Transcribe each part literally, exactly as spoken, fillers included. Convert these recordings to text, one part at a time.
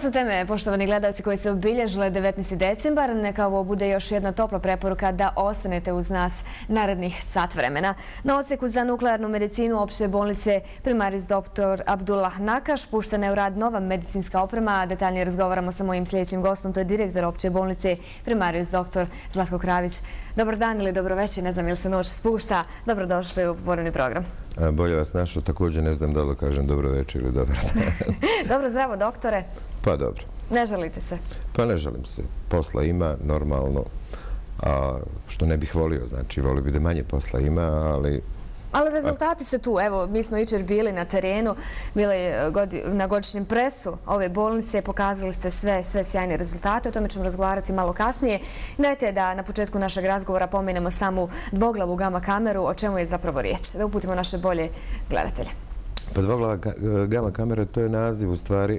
su teme, poštovani gledalci, koji se obilježile devetnaesti decembar. Neka ovo bude još jedna topla preporuka da ostanete uz nas narednih sat vremena. Na odsjeku za nuklearnu medicinu opšte bolnice primarijus doktor Abdullah Nakaš puštena je u rad nova medicinska oprema. Detaljnije razgovaramo sa mojim sljedećim gostom, to je direktor opće bolnice primarijus doktor Zlatko Kravić. Dobar dan ili dobro večer, ne znam ili se noć spušta. Dobrodošli u popodnevni program. Bolje vas našao, također ne znam da li kažem dobro večer ili dobar dan. Dobro, zdravo doktore. Pa dobro. Ne želite se? Pa ne želim se. Posla ima, normalno. A što ne bih volio, znači volio bi da manje posla ima, ali... Ali rezultati se tu. Evo, mi smo jučer bili na terenu, bili na godišnjem presu ove bolnice, pokazali ste sve, sve sjajne rezultate, o tome ćemo razgovarati malo kasnije. Dajte da na početku našeg razgovora pomenemo samu dvoglavu gama kameru, o čemu je zapravo riječ, da uputimo naše bolje gledatelje. Pa dvoglava gama kamera, to je naziv u stvari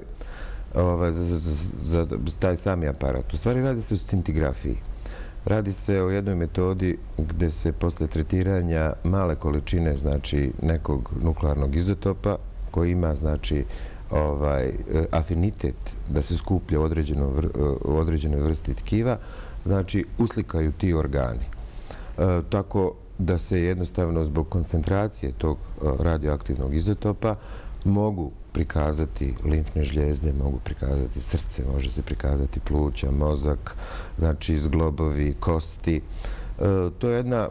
za taj sami aparat. U stvari radi se o scintigrafiji. Radi se o jednoj metodi gdje se posle tretiranja male količine, znači nekog nuklearnog izotopa koji ima, znači, afinitet da se skuplja u određenoj vrsti tkiva, znači uslikaju ti organi. Tako da se jednostavno zbog koncentracije tog radioaktivnog izotopa mogu prikazati limfne žlijezde, mogu prikazati srce, može se prikazati pluća, mozak, znači zglobovi, kosti. To je jedna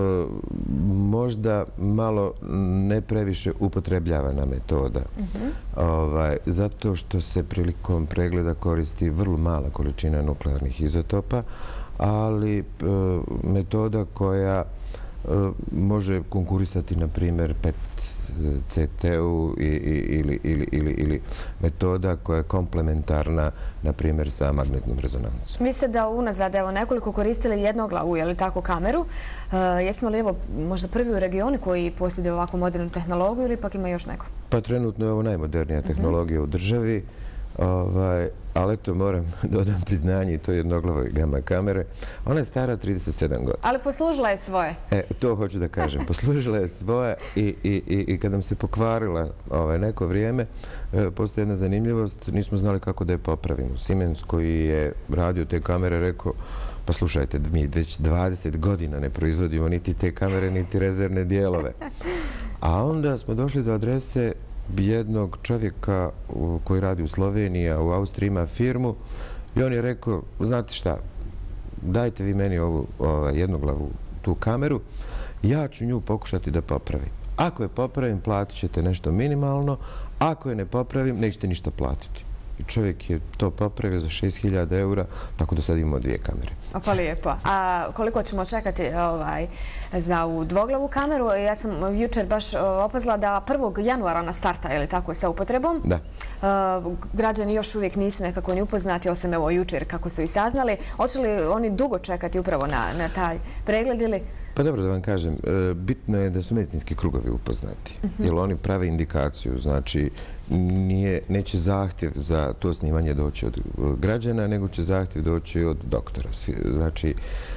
možda malo ne previše upotrebljavana metoda. Zato što se prilikom pregleda koristi vrlo mala količina nuklearnih izotopa, ali metoda koja može konkurisati, na primjer, P E T C T-u ili metoda koja je komplementarna, na primjer, sa magnetnom rezonancom. Vi ste da unazad, evo, nekoliko koristili jednoglavu, je li tako, kameru. Jesmo li, evo, možda prvi u regionu koji posjeduje ovakvu modernu tehnologiju ili ipak ima još neko? Pa trenutno je ovo najmodernija tehnologija u državi, ali eto, moram dodam priznanje i to jednoglave gama kamere. Ona je stara trideset sedam godina. Ali poslužila je svoje. E, to hoću da kažem. Poslužila je svoje i kad nam se pokvarila neko vrijeme, postoji jedna zanimljivost, nismo znali kako da je popravimo. Siemens koji je radio te kamere rekao, pa slušajte, mi već dvadeset godina ne proizvodimo niti te kamere, niti rezervne dijelove. A onda smo došli do adrese jednog čovjeka koji radi u Sloveniji, a u Austriji ima firmu, i on je rekao, znate šta, dajte vi meni ovu jednoglavu tu kameru, ja ću nju pokušati da popravim. Ako je popravim, platit ćete nešto minimalno, ako je ne popravim, nećete ništa platiti. I čovjek je to popravio za šest hiljada eura, tako da sad imamo dvije kamere. Pa lijepo. A koliko ćemo čekati za ovu dvoglavu kameru? Ja sam jučer baš opazila da prvog januara ona starta, je li tako, sa upotrebom? Da. Građani još uvijek nisu nekako ni upoznati, osim evo jučer kako su i saznali. Hoće li oni dugo čekati upravo na taj pregled ili... Pa dobro da vam kažem, bitno je da su medicinski krugovi upoznati, jer oni prave indikaciju, znači neće zahtjev za to snimanje doći od građana, nego će zahtjev doći od doktora. Znači,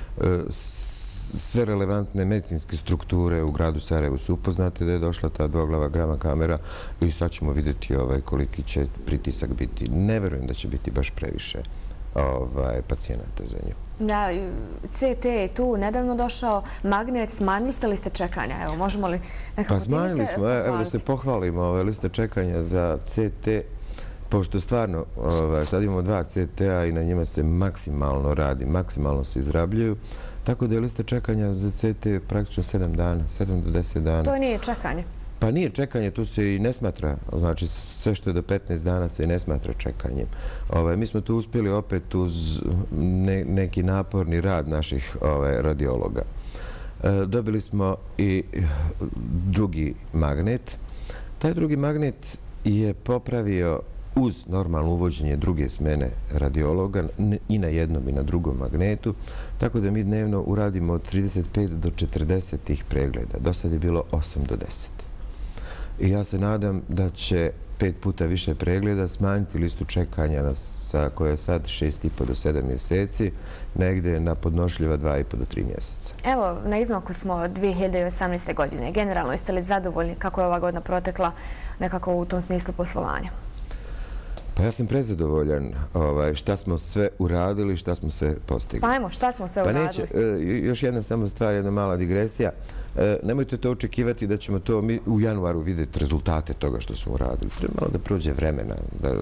sve relevantne medicinske strukture u gradu Sarajevu su upoznate da je došla ta dvoglava gama kamera i sad ćemo vidjeti koliki će pritisak biti. Ne verujem da će biti baš previše pacijenata za nju. Da, C T je tu nedavno došao, magnet, smanjili ste liste čekanja? Evo, možemo li nekako time se pohvaliti? Pa smanjili smo, evo da se pohvalimo ove liste čekanja za C T, pošto stvarno sad imamo dva C T-a i na njima se maksimalno radi, maksimalno se izrabljuju, tako da je lista čekanja za C T praktično sedam dana, sedam do deset dana. To nije čekanje? Pa nije čekanje, tu se i ne smatra, znači sve što je do petnaest dana se i ne smatra čekanjem. Mi smo tu uspjeli opet uz neki naporni rad naših radiologa. Dobili smo i drugi magnet. Taj drugi magnet je popravio uz normalno uvođenje druge smene radiologa i na jednom i na drugom magnetu, tako da mi dnevno uradimo od trideset pet do četrdeset tih pregleda. Do sad je bilo osam do deset. I ja se nadam da će pet puta više pregleda smanjiti listu čekanja koja je sad šest i po do sedam mjeseci, negdje na podnošljiva dva i po do tri mjeseca. Evo, na izmaku smo dvije hiljade osamnaeste. godine. Generalno, jeste li zadovoljni kako je ova godina protekla nekako u tom smislu poslovanja? Pa ja sam prezadovoljan šta smo sve uradili, šta smo sve postigli. Pa ajmo, šta smo sve Pa uradili? neće, još jedna samo stvar, jedna mala digresija. Nemojte to očekivati da ćemo to u januaru vidjeti rezultate toga što smo uradili. Treba malo da prođe vremena,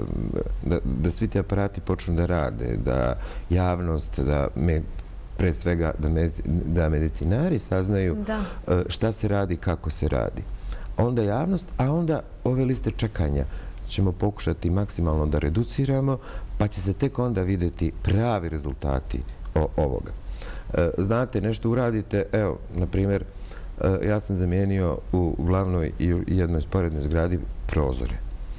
da svi ti aparati počnu da rade, da javnost, da me pre svega da medicinari saznaju šta se radi, kako se radi. Onda javnost, a onda ove liste čekanja ćemo pokušati maksimalno da reduciramo, pa će se tek onda vidjeti pravi rezultati ovoga. Znate, nešto uradite, evo, na primjer, ja sam zamijenio u glavnoj i jednoj sporednoj zgradi prozore.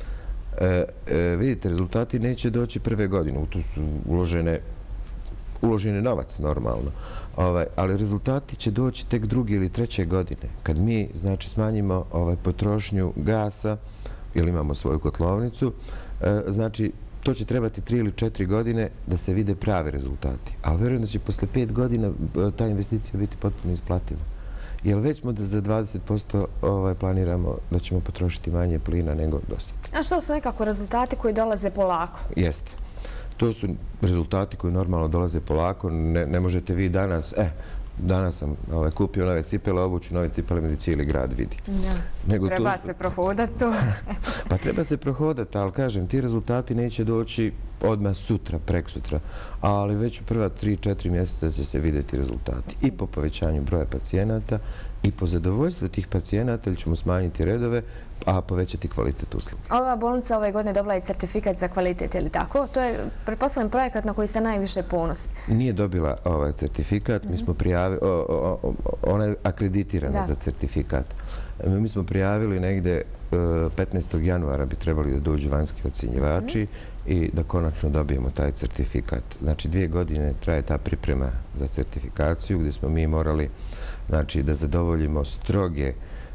Vidite, rezultati neće doći prve godine, u to su uložene uložen je novac normalno, ali rezultati će doći tek druge ili treće godine. Kad mi, znači, smanjimo potrošnju gasa ili imamo svoju kotlovnicu, znači, to će trebati tri ili četiri godine da se vide pravi rezultati. Ali verujem da će posle pet godina ta investicija biti potpuno isplativa. Jer već smo za dvadeset posto planiramo da ćemo potrošiti manje plina nego do sada. A što su nekako rezultati koji dolaze polako? Jeste. To su rezultati koji normalno dolaze polako. Ne možete vi danas, eh, danas sam kupio nove cipele, obuću nove cipele, mi cijeli grad vidi. Treba se prohodati tu. Pa treba se prohodati, ali kažem, ti rezultati neće doći odmah sutra, prek sutra, ali već u prva tri četiri mjeseca će se vidjeti rezultati. I po povećanju broja pacijenata i po zadovoljstvu tih pacijenata, ili ćemo smanjiti redove, a povećati kvalitet usluge. Ova bolnica ove godine dobila i certifikat za kvalitet, je li tako? To je, pretpostavljam, projekat na koji ste najviše ponosni. Nije dobila ovaj certifikat, mi smo prijavili, ona je akreditirana za certifikat. Mi smo prijavili negde petnaestog januara bi trebali da dođu vanjski ocjenjivači i da konačno dobijemo taj certifikat. Znači, dvije godine traje ta priprema za certifikaciju gdje smo mi morali da zadovoljimo stroge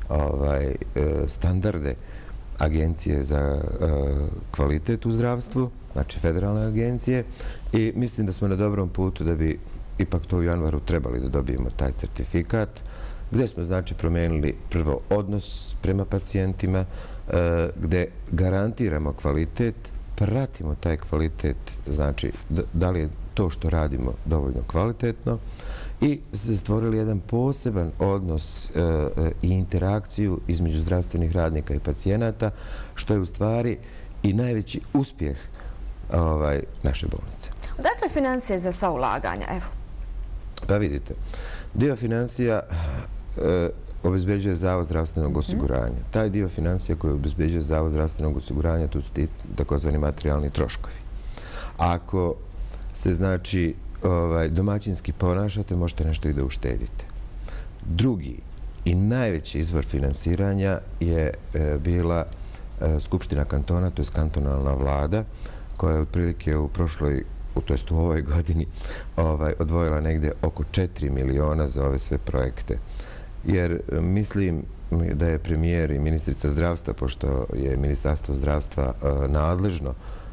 standarde Agencije za kvalitet u zdravstvu, znači federalne agencije, i mislim da smo na dobrom putu da bi ipak to u januaru trebali da dobijemo taj certifikat, gdje smo znači promenili prvo odnos prema pacijentima, gdje garantiramo kvalitet, pratimo taj kvalitet, znači da li je to što radimo dovoljno kvalitetno, i se stvorili jedan poseban odnos i interakciju između zdravstvenih radnika i pacijenata, što je u stvari i najveći uspjeh naše bolnice. Odakle financije za sva ulaganja? Pa vidite, dio financija obezbeđuje Zavod zdravstvenog osiguranja. Taj dio financija koji obezbeđuje Zavod zdravstvenog osiguranja, to su ti takozvani materijalni troškovi. Ako se, znači, domaćinski ponašate, možete nešto i da uštedite. Drugi i najveći izvor finansiranja je bila Skupština kantona, to je kantonalna vlada, koja je otprilike u prošloj, to jest u ovoj godini, odvojila negde oko četiri miliona za ove sve projekte. Jer mislim da je premijer i ministrica zdravstva, pošto je Ministarstvo zdravstva nadležno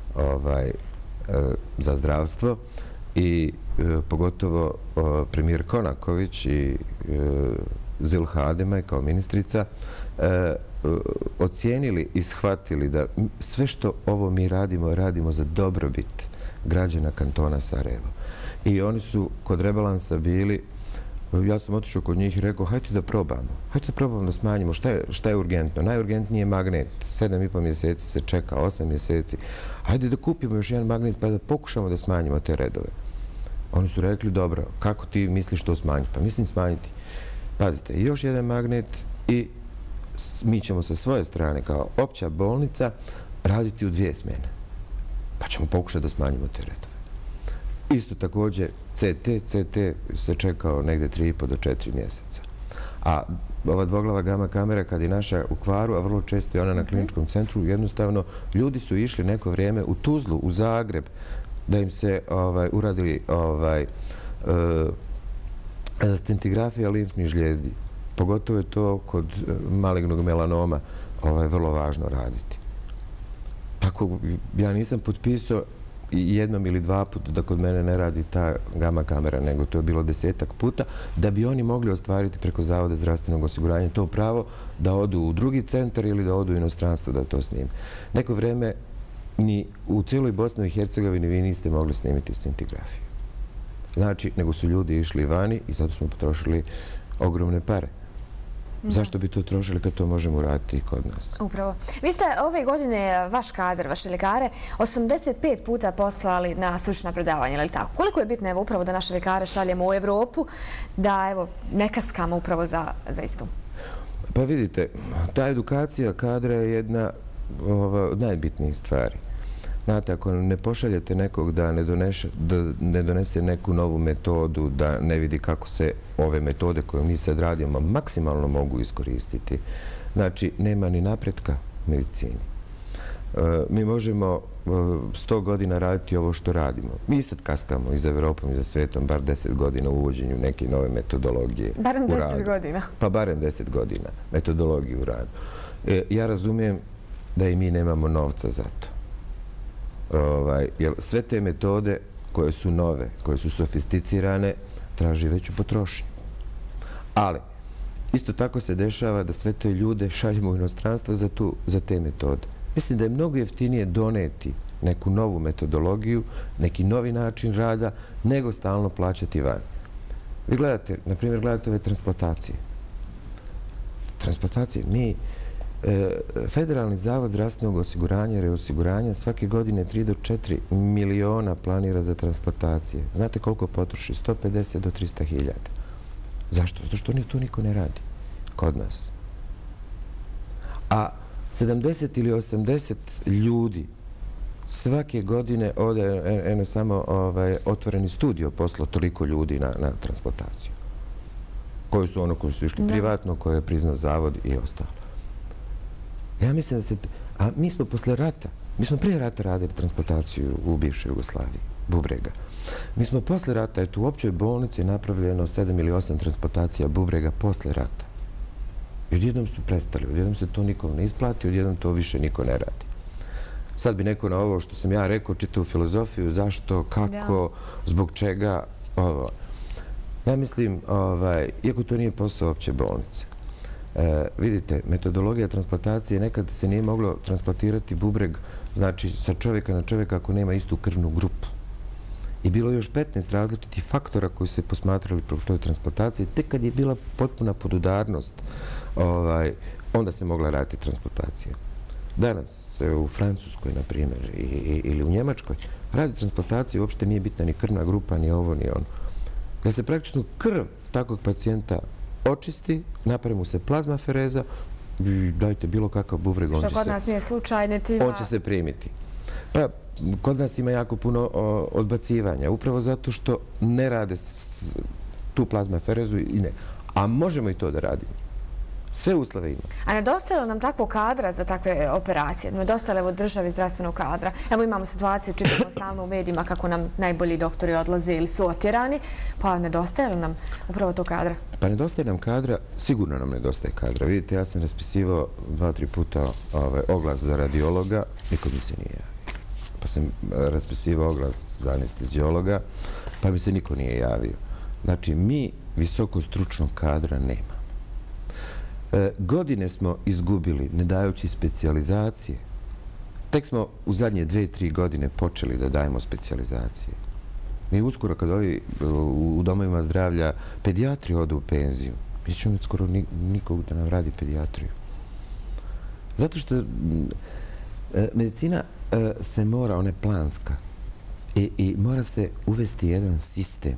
za zdravstvo, i pogotovo premijer Konaković i Zilha Hademaj kao ministrica ocijenili i shvatili da sve što ovo mi radimo, radimo za dobrobit građana kantona Sarajevo. I oni su kod rebalansa bili, ja sam otišao kod njih i rekao, hajde da probamo, hajde da probamo da smanjimo, šta je urgentno? Najurgentnije je magnet, sedam i po mjeseci se čeka, osam mjeseci, hajde da kupimo još jedan magnet pa da pokušamo da smanjimo te redove. Oni su rekli, dobro, kako ti misliš to smanjiti? Pa mislim smanjiti. Pazite, još jedan magnet i mi ćemo sa svoje strane kao opća bolnica raditi u dvije smjene. Pa ćemo pokušati da smanjimo te redove. Isto također C T, C T se čekao negde tri i po do četiri mjeseca. A ova dvoglava gama kamera kad je naša u kvaru, a vrlo često je ona na kliničkom centru, jednostavno ljudi su išli neko vrijeme u Tuzlu, u Zagreb, da im se uradili stentigrafija limfnih žlijezdi. Pogotovo je to kod malignog melanoma vrlo važno raditi. Tako, ja nisam potpisao jednom ili dva puta da kod mene ne radi ta gama kamera, nego to je bilo desetak puta, da bi oni mogli ostvariti preko Zavoda zdravstvenog osiguranja to pravo da odu u drugi centar ili da odu u inostranstvo da to snime. Neko vrijeme ni u cijeloj Bosni i Hercegovini vi niste mogli snimiti scintigrafiju. Znači, nego su ljudi išli vani i zato smo potrošili ogromne pare. Zašto bi to trošili kad to možemo uraditi i kod nas? Upravo. Vi ste ove godine vaš kadar, vaše ljekare, osamdeset pet puta poslali na stručna predavanja, ili tako? Koliko je bitno, evo, upravo da naše ljekare šaljemo u Evropu, da, evo, ne kaskamo upravo za, za istu? Pa vidite, ta edukacija kadra je jedna od najbitnijih stvari. Znate, ako ne pošaljete nekog da ne, donese, da ne donese neku novu metodu, da ne vidi kako se ove metode koje mi sad radimo maksimalno mogu iskoristiti, znači nema ni napretka u medicini. E, mi možemo sto godina raditi ovo što radimo. Mi sad kaskamo i za Evropom i za svetom bar deset godina u uvođenju neke nove metodologije. Barem deset godina. Pa barem deset godina metodologije u radu. E, ja razumijem da i mi nemamo novca za to. Ovaj, jer sve te metode koje su nove, koje su sofisticirane, traži veću potrošnju. Ali, isto tako se dešava da sve te ljude šaljemo u inostranstvo za, tu, za te metode. Mislim da je mnogo jeftinije doneti neku novu metodologiju, neki novi način rada, nego stalno plaćati van. Vi gledate, na primjer, gledate ove transplantacije. Transplantacije, mi Federalni zavod zdravstvenog osiguranja i reosiguranja svake godine tri do četiri miliona planira za transplantacije. Znate koliko potroši? sto pedeset do trista hiljada. Zašto? Zato što to niko ne radi kod nas. A sedamdeset ili osamdeset ljudi svake godine ode eno samo ovaj, otvoreni studio poslao toliko ljudi na, na transplantaciju. Koji su ono koji su išli privatno, koje je priznao zavod i ostalo. Ja mislim da se... A mi smo posle rata, mi smo prije rata radili transplantaciju u bivšoj Jugoslaviji, bubrega. Mi smo posle rata, eto u općoj bolnici je napravljeno sedam ili osam transplantacija bubrega posle rata. I odjednom su prestali, odjednom se to nikom ne isplati, odjednom to više niko ne radi. Sad bi neko na ovo što sam ja rekao, čitao filozofiju, zašto, kako, zbog čega, ovo. Ja mislim, ovaj, iako to nije posao opće bolnice, E, vidite, metodologija transplantacije, nekad se nije moglo transplantirati bubreg, znači sa čovjeka na čovjeka ako nema istu krvnu grupu. I bilo je još petnaest različitih faktora koji se posmatrali pro toj transplantaciji. Tek kad je bila potpuna podudarnost, ovaj, onda se mogla raditi transplantacija. Danas u Francuskoj, na primjer, i, i, ili u Njemačkoj, radi transplantacije uopšte nije bitna ni krvna grupa, ni ovo, ni ono. Da se praktično krv takvog pacijenta očisti, napravi mu se plazmafereza i dajte bilo kakav bubreg, on će se... Što kod nas nije slučaj, niti... On će se primiti. Pa, kod nas ima jako puno odbacivanja, upravo zato što ne rade tu plazmaferezu i ne. A možemo i to da radimo. Sve uslove ima. A nedostaje li nam takvog kadra za takve operacije? Nedostaje li u državi zdravstvenog kadra? Evo imamo situaciju, čitamo stalno u medijima kako nam najbolji doktori odlaze ili su otjerani. Pa nedostaje li nam upravo to kadra? Pa nedostaje nam kadra, sigurno nam nedostaje kadra. Vidite, ja sam raspisivao dva, tri puta ovaj, oglas za radiologa, niko mi se nije javio. Pa sam raspisivao oglas za anestezijologa, pa mi se niko nije javio. Znači, mi visoko stručnog kadra nema. E, godine smo izgubili ne dajući specijalizacije. Tek smo u zadnje dve, tri godine počeli da dajemo specijalizacije. Mi uskoro kad ovi u domovima zdravlja pedijatri odu u penziju, mi ćemo skoro nikog da nam radi pedijatriju. Zato što e, medicina e, se mora, ona je planska i, i mora se uvesti jedan sistem.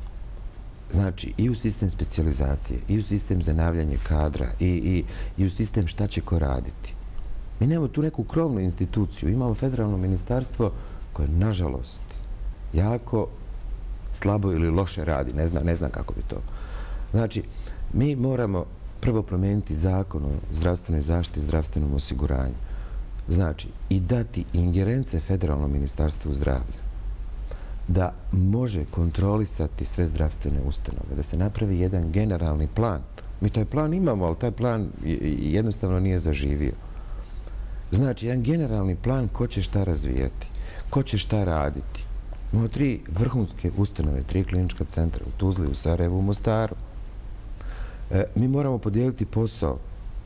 Znači, i u sistem specijalizacije, i u sistem zanavljanja kadra, i, i, i u sistem šta će ko raditi. Mi nemamo tu neku krovnu instituciju. Imamo federalno ministarstvo koje, nažalost, jako slabo ili loše radi. Ne znam, ne znam kako bi to. Znači, mi moramo prvo promijeniti zakon o zdravstvenoj zaštiti i zdravstvenom osiguranju. Znači, i dati ingerence federalnom ministarstvu zdravlja da može kontrolisati sve zdravstvene ustanove, da se napravi jedan generalni plan. Mi taj plan imamo, ali taj plan jednostavno nije zaživio. Znači, jedan generalni plan ko će šta razvijati, ko će šta raditi. Imamo tri vrhunske ustanove, tri klinička centra u Tuzli, u Sarajevu, u Mostaru. E, mi moramo podijeliti posao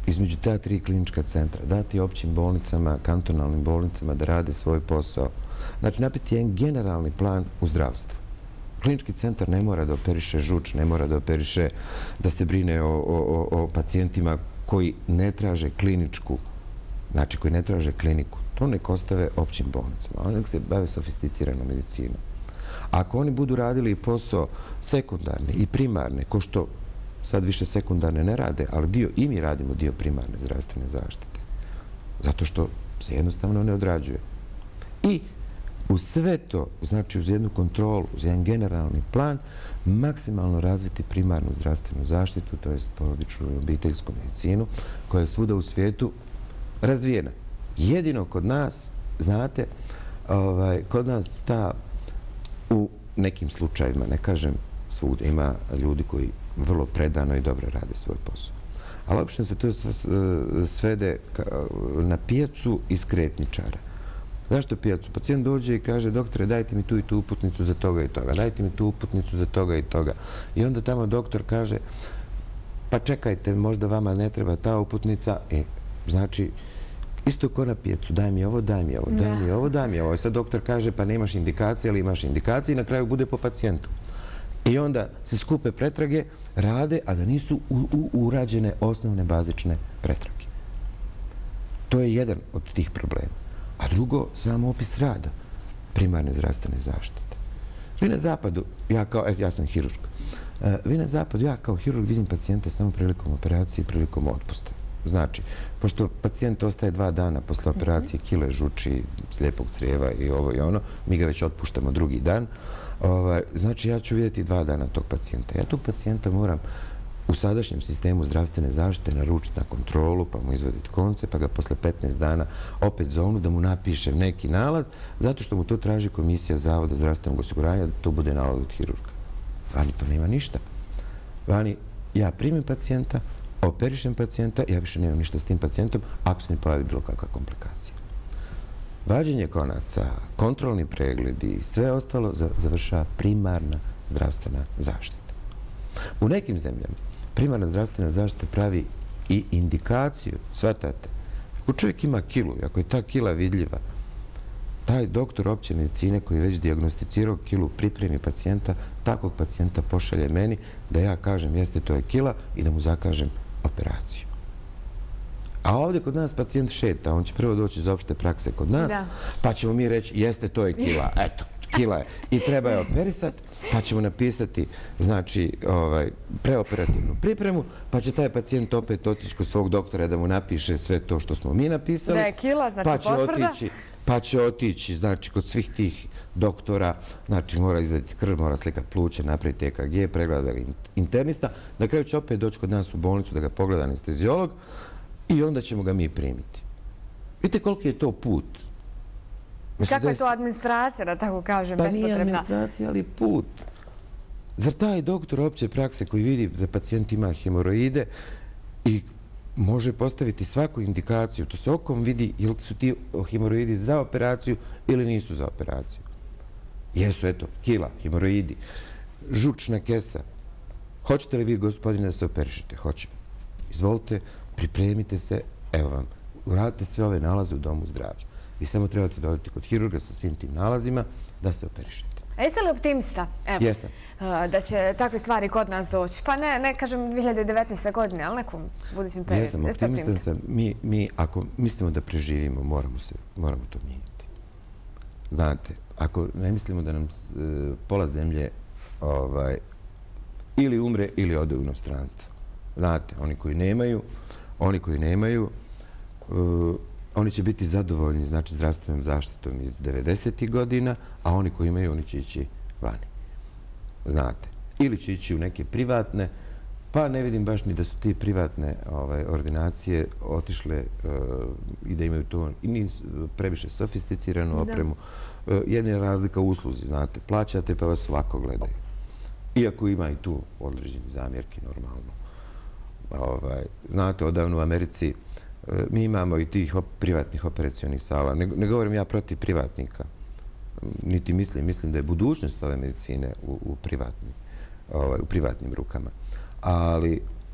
između ta tri klinička centra, dati općim bolnicama, kantonalnim bolnicama da rade svoj posao. Znači, napiti jedan generalni plan u zdravstvu. Klinički centar ne mora da operiše žuč, ne mora da operiše, da se brine o, o, o pacijentima koji ne traže kliničku, znači koji ne traže kliniku. To nek ostave općim bolnicama. Oni nek se bave sofisticiranom medicinom. Ako oni budu radili posao sekundarne i primarne, ko što sad više sekundarne ne rade, ali dio, i mi radimo dio primarne zdravstvene zaštite. Zato što se jednostavno ne odrađuje. I uz sve to, znači uz jednu kontrolu, uz jedan generalni plan, maksimalno razviti primarnu zdravstvenu zaštitu, to je porodičnu i obiteljsku medicinu, koja je svuda u svijetu razvijena. Jedino kod nas, znate, ovaj, kod nas ta u nekim slučajima, ne kažem svugdje, ima ljudi koji vrlo predano i dobro rade svoj posao. Ali obično se to svede na pijacu i skretničara. Zašto pijacu? Pacijent dođe i kaže, doktore, dajte mi tu i tu uputnicu za toga i toga, dajte mi tu uputnicu za toga i toga. I onda tamo doktor kaže, pa čekajte, možda vama ne treba ta uputnica. I znači, isto ko na pijacu, daj mi ovo, daj mi ovo, daj mi ovo, daj mi ovo. I sad doktor kaže, pa nemaš indikacije, ali imaš indikacije i na kraju bude po pacijentu. I onda se skupe pretrage, rade, a da nisu urađene osnovne bazične pretrage. To je jedan od tih problema. A drugo, samo opis rada primarne zdravstvene zaštite. Vi na zapadu, ja kao, et, ja sam hirurg, vi na zapadu, ja kao hirurg vidim pacijenta samo prilikom operacije i prilikom otpusta. Znači, pošto pacijent ostaje dva dana posle operacije, kile, žuči, slijepog crijeva i ovo i ono, mi ga već otpuštamo drugi dan, znači ja ću vidjeti dva dana tog pacijenta. Ja tog pacijenta moram u sadašnjem sistemu zdravstvene zaštite naručiti na kontrolu, pa mu izvaditi konce, pa ga posle petnaest dana opet zovnu da mu napišem neki nalaz, zato što mu to traži komisija Zavoda zdravstvenog osiguranja da to bude nalaz od hirurga. Vani to nema ništa. Vani ja primim pacijenta, operišem pacijenta, ja više nemam ništa s tim pacijentom ako se ne pojavi bilo kakva komplikacija. Vađenje konaca, kontrolni pregledi i sve ostalo završava primarna zdravstvena zaštita. U nekim zemljama primarna zdravstvena zaštita pravi i indikaciju, shvatate, ako čovjek ima kilu, ako je ta kila vidljiva, taj doktor opće medicine koji je već dijagnosticirao kilu pripremi pacijenta, takvog pacijenta pošalje meni da ja kažem jeste to je kila i da mu zakažem operaciju. A ovdje kod nas pacijent šeta, on će prvo doći iz opšte prakse kod nas, pa ćemo mi reći jeste to je kila, eto, kila je i treba je operisati, pa ćemo napisati, znači, preoperativnu pripremu, pa će taj pacijent opet otići kod svog doktora da mu napiše sve to što smo mi napisali. Da je kila, znači potvrda. Pa će otići, znači, kod svih tih doktora, znači, mora izvaditi krv, mora slikati pluće, napraviti E K G, pregleda ga internista. Na kraju će opet doći kod nas u bolnicu da ga pogleda anesteziolog i onda ćemo ga mi primiti. Vidite koliki je to put. Kako je to administracija, da tako kažem, bespotrebna? Pa nije administracija, ali put. Zar taj doktor opće prakse koji vidi da pacijent ima hemoroide i može postaviti svaku indikaciju, to se okom vidi ili su ti hemoroidi za operaciju ili nisu za operaciju. Jesu, eto, kila, hemoroidi, žučna kesa. Hoćete li vi, gospodine, da se operišete? Hoćemo. Izvolite, pripremite se, evo vam, uradite sve ove nalaze u domu zdravlja. Vi samo trebate dodati kod hirurga sa svim tim nalazima da se operišete. A jeste li optimista? Jesam. Da će takve stvari kod nas doći? Pa ne kažem dvije hiljade devetnaeste. godine, ali nekom budućem periodu. Jesam, optimistan sam. Mi, ako mislimo da preživimo, moramo to mijenjati. Znate, ako ne mislimo da nam pola zemlje ili umre ili ode u inostranstvo. Znate, oni koji nemaju, oni koji nemaju, oni će biti zadovoljni, znači, zdravstvenom zaštitom iz devedesetih godina, a oni koji imaju, oni će ići vani. Znate. Ili će ići u neke privatne, pa ne vidim baš ni da su ti privatne ordinacije otišle i da imaju to i previše sofisticiranu opremu. Jedna je razlika u usluzi, znate. Plaćate pa vas ovako gledaju. Iako ima i tu određeni zamjerki, normalno. Znate, odavno u Americi mi imamo i tih privatnih operacionih sala. Ne govorim ja protiv privatnika. Niti mislim. Mislim da je budućnost ove medicine u privatnim rukama. Ali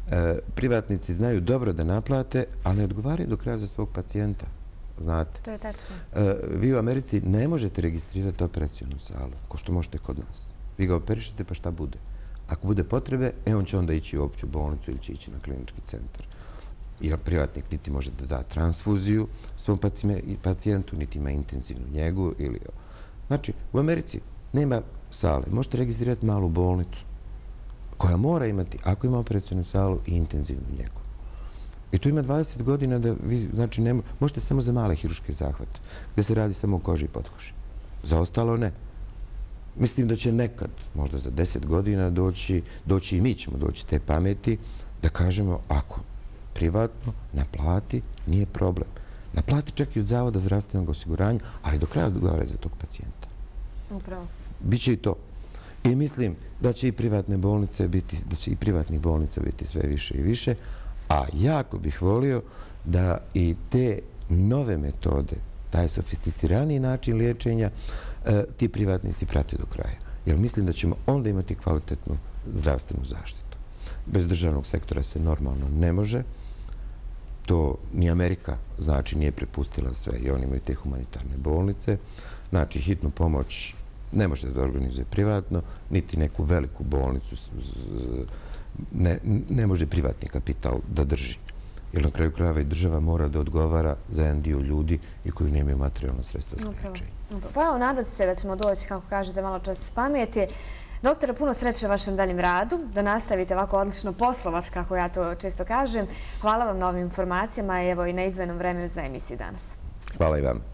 Privatnici znaju dobro da naplate, ali ne odgovaraju do kraja za svog pacijenta. Znate. To je tačno. Vi u Americi ne možete registrirati operacijonu salu, ko što možete kod nas. Vi ga operišete, pa šta bude? Ako bude potrebe, e on će onda ići u opću bolnicu ili će ići na klinički centar. Jer privatnik niti može da da transfuziju svom pacijentu, niti ima intenzivnu njegu. Znači, u Americi nema sale. Možete registrirati malu bolnicu koja mora imati, ako ima operacijonu salu, i intenzivnu njegu. I tu ima dvadeset godina da vi, znači, možete samo za male hiruške zahvate, gde se radi samo o koži i potkoži. Za ostalo ne. Mislim da će nekad, možda za deset godina, doći, doći i mi ćemo doći te pameti, da kažemo, ako privatno naplati, nije problem. Naplati čak i od Zavoda zdravstvenog osiguranja, ali do kraja odgovara za tog pacijenta. Upravo. Biće i to. I mislim da će i privatne bolnice biti, da će i privatnih bolnica biti sve više i više, a jako bih volio da i te nove metode, taj sofisticiraniji način liječenja, ti privatnici prate do kraja. Jer mislim da ćemo onda imati kvalitetnu zdravstvenu zaštitu. Bez državnog sektora se normalno ne može. To ni Amerika, znači, nije prepustila sve i oni imaju te humanitarne bolnice. Znači, hitnu pomoć ne može da organizuje privatno, niti neku veliku bolnicu ne može privatni kapital da drži. Jer na kraju krajeva i država mora da odgovara za jedan dio ljudi i koji nemaju materijalno sredstvo za liječenje. Pa evo, nadati se da ćemo doći, kako kažete, malo čas pameti. Doktore, puno sreće u vašem daljem radu, da nastavite ovako odlično poslovat, kako ja to često kažem. Hvala vam na ovim informacijama i evo i na izdvojenom vremenu za emisiju danas. Hvala i vam.